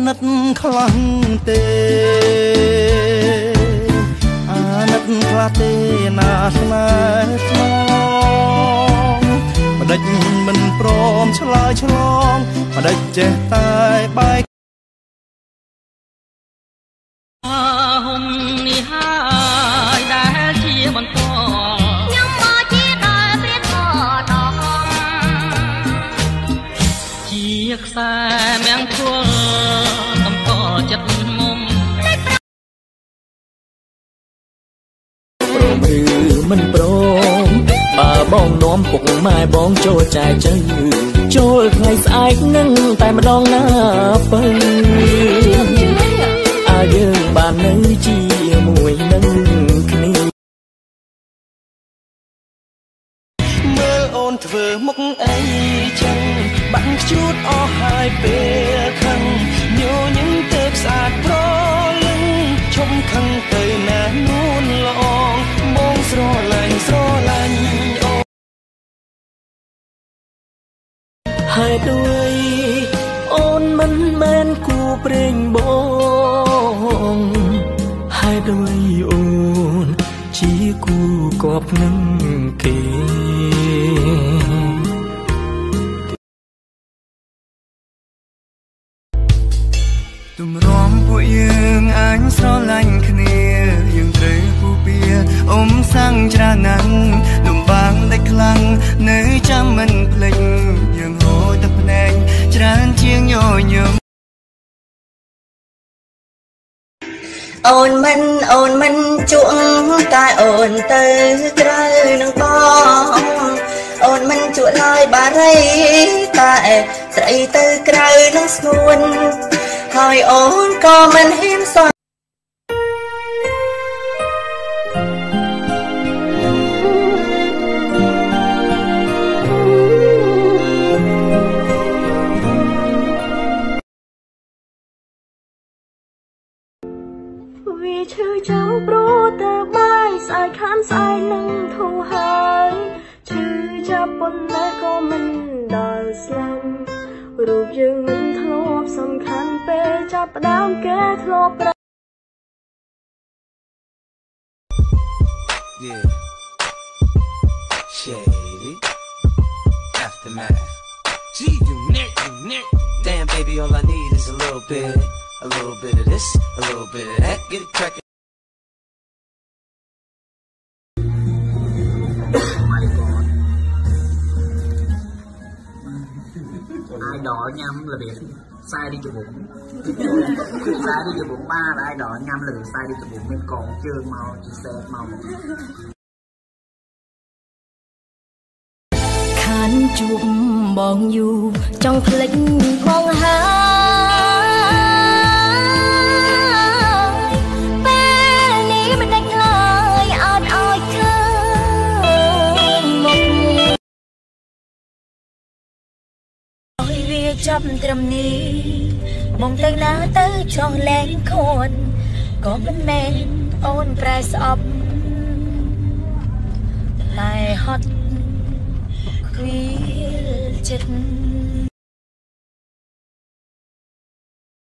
ណិតខ្លាំងទេអាណិតខ្លាទេណាស្នេហ៍ស្នងម្ដេចមិនព្រមឆ្លើយឆ្លងម្ដេចចេះតែបែកហុំនេះហើយដែលជាបន្តខ្ញុំមកជាដល់ព្រាតតដល់ជាខ្សែមៀងគល់តំកចិត្តមុំព្រមឬមិនព្រមបើបងនាំពុកម៉ែបងចូលចែកជើចូលថ្ងៃស្អែកនឹងតែម្ដងណាពើយើងបាននៅជាមួយនឹងគ្នាមើលអូនធ្វើមុខអីចឹងបាក់ជួតអស់ហើយពេលខឹងញញឹមទៅស្អាតប្រលឹងឈុំខឹងទៅណានួនល្អងបងស្រឡាញ់អូនហើយដូចអូនមិនមែនគូព្រេងបងហើយដោយអូនជាគូកប់នឹងគេទំរាំពួកយើងអញស្រឡាញ់គ្នាយើងត្រូវពូពៀអ៊ំសាំងច្រើនណាស់លំបាកដាច់ខ្លាំងនៅចាំមិនភ្លេចយើងហូរទឹកភ្នែកច្រើនជាងញញឹមអូនមិនជក់តែអូនទៅក្រៅនឹងបងអូនមិនជក់ឡើយបារីតែស្រីទៅក្រៅនឹងស្ងួនហើយអូនក៏មិនហ៊ានសោះវាឈឺចាំព្រោះតែបាយស្អែកខានស្អែកនឹងធូរហើយឈឺចាប់ប៉ុណ្ណេះក៏មិនដល់ស្លាប់រូបយើងមិនធ្លាប់សំខាន់ពេលចាប់ផ្ដើមគេធ្លាប់Yeah Shady Aftermath Gee you nick Damn baby all I need is a little bit of this, a little bit of that, get it crackin'. Ai đỏ nhâm là việc sai đi cho bụng sai đi cho bụng ba là ai đỏ nhâm là việc sai đi cho bụng nên còn chưa mau chỉ xe mau khán chụp bong dù trong click bong há chấp trầm ní mong tới lá tới cho lén khôn có vấn men ôn price up lại hot khuya chết